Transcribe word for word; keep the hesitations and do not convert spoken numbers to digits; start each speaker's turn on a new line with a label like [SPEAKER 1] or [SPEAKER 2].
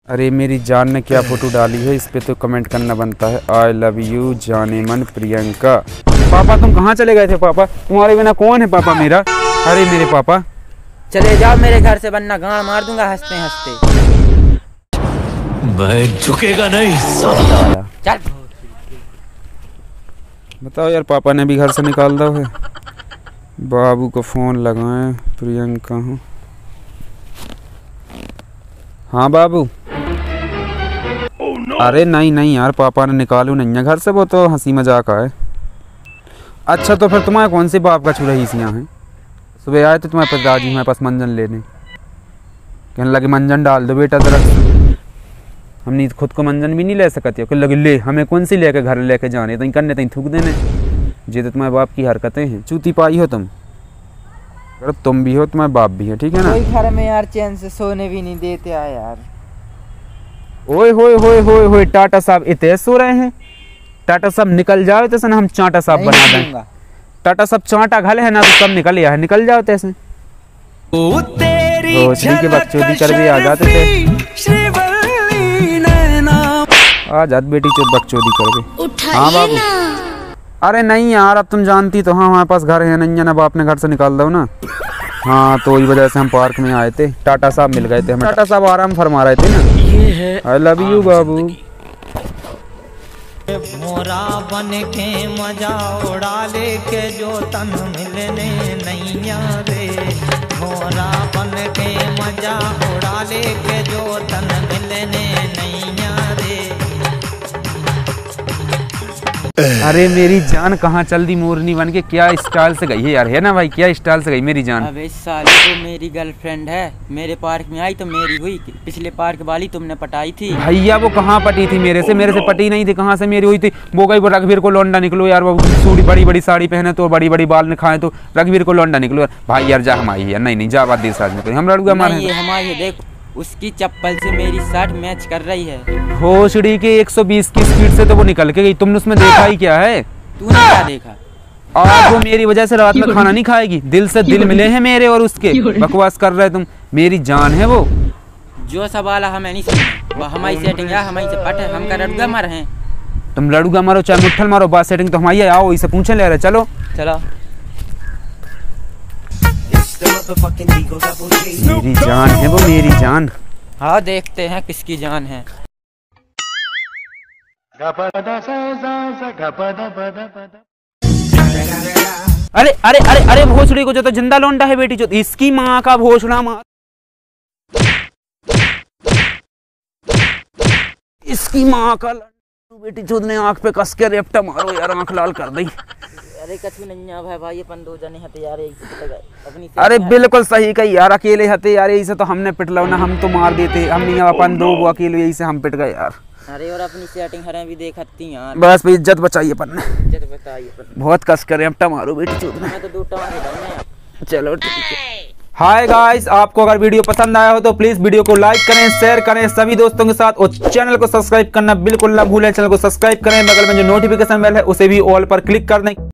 [SPEAKER 1] अरे मेरी जान ने क्या फोटो डाली है, इस पे तो कमेंट करना बनता है। आई लव यू जाने मन प्रियंका। पापा तुम कहाँ चले गए थे? पापा तुम्हारे बिना कौन है पापा मेरा? अरे मेरे पापा
[SPEAKER 2] चले जाओ मेरे घर से, वरना गाड़ मार दूंगा हंसते हंसते।
[SPEAKER 3] मैं झुकेगा नहीं।
[SPEAKER 2] चल
[SPEAKER 1] बताओ यार, पापा ने भी घर से निकाल दो है। बाबू को फोन लगाएं, प्रियंका हूँ। हाँ बाबू। oh, no. अरे नहीं नहीं यार, पापा ने निकालू नहीं है घर से, वो तो हंसी मजाक है। अच्छा तो फिर तुम्हारे कौन से बाप का छुरईसियाँ हैं? सुबह आए तो तुम्हारे पिताजी हमारे पास मंजन लेने, कहने लगे मंजन डाल दो बेटा जरा। हमने खुद को मंजन भी नहीं ले सकते, कहने लगे ले हमें कौन सी लेके घर लेके जाने, तो करने तहीं थूक देने। ये तो तुम्हारे बाप की हरकतें हैं, चूती पाई हो तुम। अगर तुम भी हो तुम्हारे बाप भी है, ठीक है ना?
[SPEAKER 2] कोई घर में यार चैन से सोने भी नहीं देते आ यार।
[SPEAKER 1] ओए होए होए होए होए, टाटा साहब इतने सो रहे हैं? टाटा साहब निकल जाओ तैसे ना, हम चाटा साहब बना दें। टाटा साहब चाटा घले है ना, तो सब निकल गया है, निकल जाओ तैसे। रोशनी के बकचोदी कर भी आ जाते थे। आ जात बेटी चोद बकचोदी कर भी। हाँ बाबू। अरे नहीं यार, अब तुम जानती तो हाँ हमारे पास घर है नहीं है ना, बाप ने घर से निकाल दो ना। हाँ तो वही वजह से हम पार्क में आए थे, टाटा साहब मिल गए थे हमें। टाटा साहब आराम फरमा रहे थे ना। आई लव यू बाबू।
[SPEAKER 4] मोरा बन के मजा उड़ा ले के जो तन मिलने नैया रे। मोरा बन के मजा उड़ा ले के जो तन मिलने नैया रे।
[SPEAKER 1] अरे मेरी जान कहाँ चल दी मोरनी बन के, क्या स्टाइल से गई है यार, है ना भाई? क्या स्टाइल से गई मेरी जान।
[SPEAKER 2] अबे साले तो मेरी गर्लफ्रेंड है, मेरे पार्क में आई तो मेरी हुई। पिछले पार्क वाली तुमने पटाई थी।
[SPEAKER 1] भैया वो कहाँ पटी थी मेरे से? मेरे से पटी नहीं थी, कहाँ से मेरी हुई थी? वो गई वो रघुवीर को लौंडा निकलो यार, वो सूड़ी बड़ी बड़ी साड़ी पहने तो बड़ी बड़ी बाल ने खाए तो रघुवीर को लौंडा निकलो यार। भाई यार जा हम आई यार, नहीं नहीं जा बात देश में हम लड़ूंगा हमारे।
[SPEAKER 2] हमारे देख उसकी चप्पल से मेरी शर्ट मैच कर रही है।
[SPEAKER 1] भोसड़ी के एक सौ बीस की स्पीड से तो वो निकल के गई, तुमने उसमें देखा ही क्या है?
[SPEAKER 2] तूने क्या देखा?
[SPEAKER 1] आज वो मेरी वजह से रात में खाना नहीं खाएगी। दिल से दिल मिले हैं मेरे और उसके, बकवास कर रहे तुम। मेरी जान है वो।
[SPEAKER 2] जो सवाल हमें नहीं समझ, वो हमारी सेटिंग है, हमारी से पट है, हम का लड़ूगा मर हैं।
[SPEAKER 1] तुम लड़ूगा मारो चाहे मुट्ठल मारो, बात सेटिंग तो हमारी है। आओ इसे पूछे ले रहे, चलो
[SPEAKER 2] चलो।
[SPEAKER 1] मेरी जान है वो, मेरी जान।
[SPEAKER 2] हाँ देखते हैं किसकी जान है।
[SPEAKER 1] अरे अरे अरे अरे भोसड़ी को जो तो जिंदा लौंडा है बेटी, जो इसकी माँ का भोसड़ा माँ, इसकी माँ का बेटी चोद ने आंख पे कस के रेपटा मारो यार, आंख लाल कर दी।
[SPEAKER 2] अरे कछु नहीं है भाई, भाई अपन दो जने हते यार अपनी।
[SPEAKER 1] अरे बिल्कुल सही कही यार, अकेले हते यार, यही से तो हमने पिटलो ना, हम तो मार देते। हम नहीं अपन दो, वो अकेले, यही से हम पिट गए यार।
[SPEAKER 2] अरे और अपनी सेटिंग हरें भी देखती यार।
[SPEAKER 1] बस इज्जत बचाइए अपन ने,
[SPEAKER 2] इज्जत बचाइए अपन।
[SPEAKER 1] बहुत कस कर रेपटा मारो बेटी चोद ने।
[SPEAKER 2] मैं तो दो टमाटर डालने यार।
[SPEAKER 1] चलो ठीक है। हाय गाइस, आपको अगर वीडियो पसंद आया हो तो प्लीज वीडियो को लाइक करें, शेयर करें सभी दोस्तों के साथ, और चैनल को सब्सक्राइब करना बिल्कुल ना भूलें। चैनल को सब्सक्राइब करें, बगल में जो नोटिफिकेशन बेल है उसे भी ऑल पर क्लिक कर दें।